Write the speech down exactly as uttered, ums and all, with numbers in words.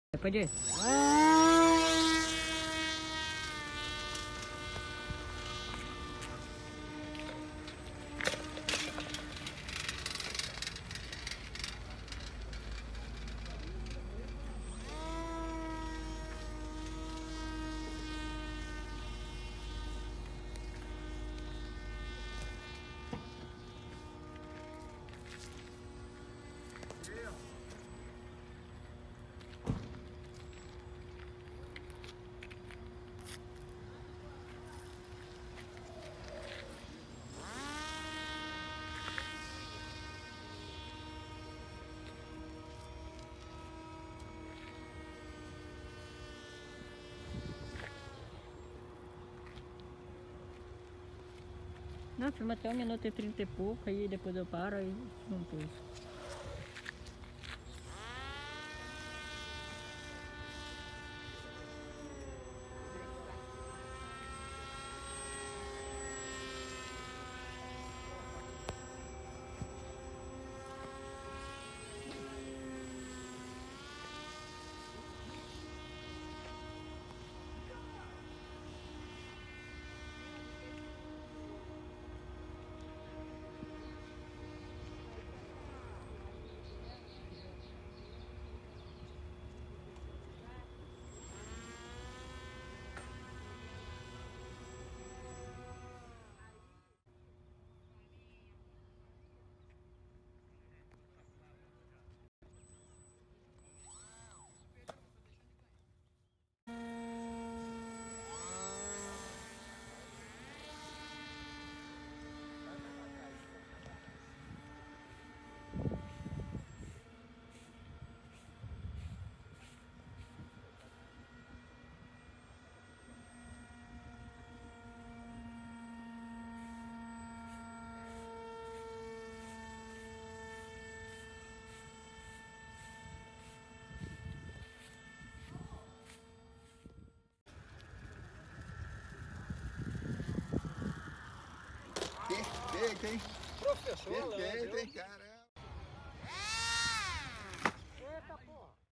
Pode ir. Não, filma até um minuto e trinta e pouco, aí depois eu paro e não pus. Perfeito, hein? Professor, Perfeito, Léo, hein, cara?